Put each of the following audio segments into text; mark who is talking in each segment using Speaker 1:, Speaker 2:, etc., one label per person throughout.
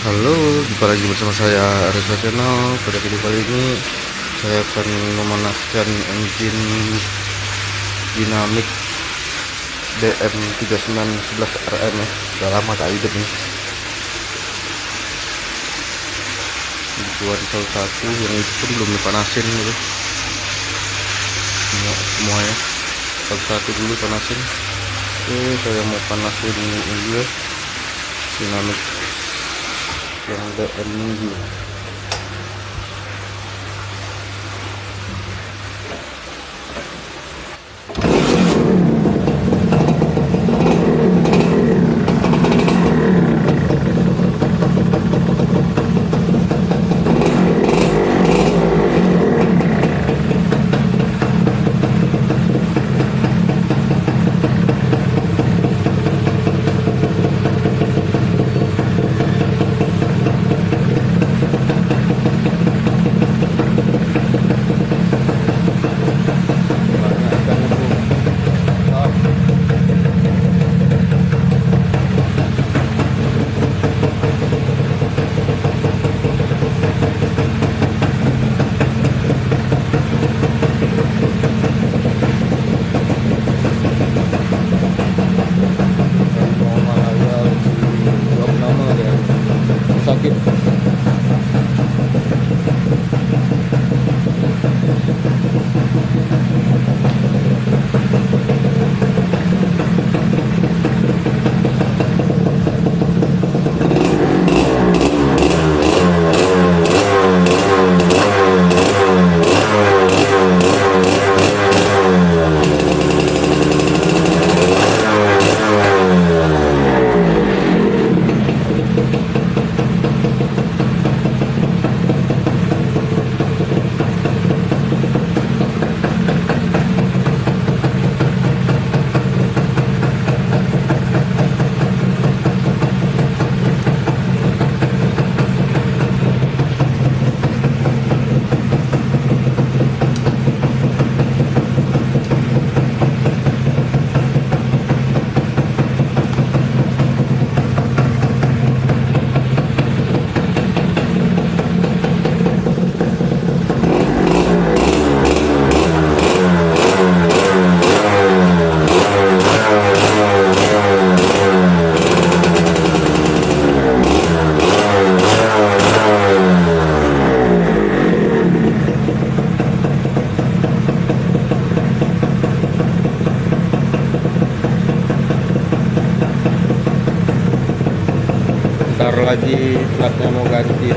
Speaker 1: Halo, jumpa lagi bersama saya Ariswa Channel. Pada video kali ini saya akan memanaskan engine Dynamic DM3911 RM ya. Udah lama tak hidup nih. Buat salah satu yang itu pun belum dipanasin gitu. Semuanya satu-satu dulu panasin. Oke, saya mau panasin ini ya, Dynamic yang DM ini. Sakit. Ntar lagi platnya mau ganti.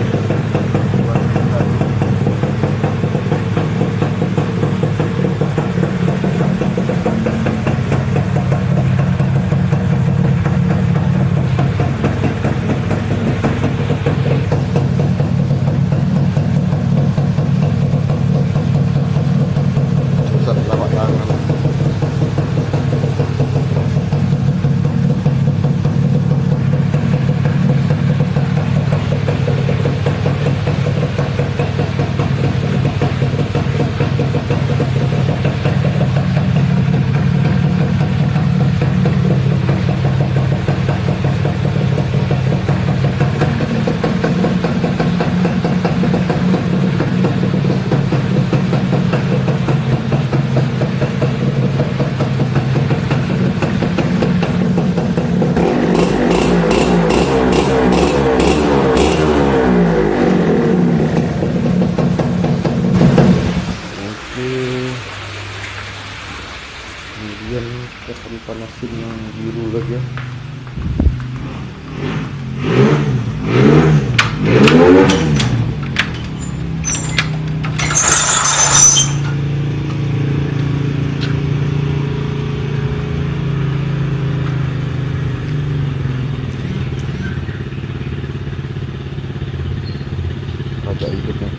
Speaker 1: Susah telapak tangan. Kemudian kita akan panasin yang biru lagi ya. Agak hidupnya.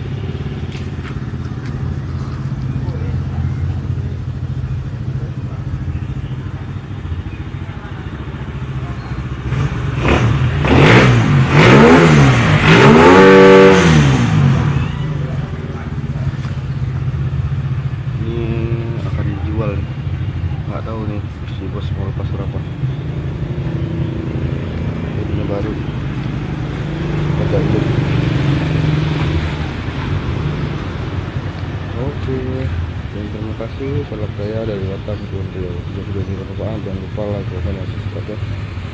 Speaker 1: Nggak tahu nih si bos mau lepas berapa. Ini baru Oke, dan terima kasih. Salam saya dari Batam, Kulon Riau. Jika sudah bermanfaat, jangan lupa like, komen, dan subscribe ya.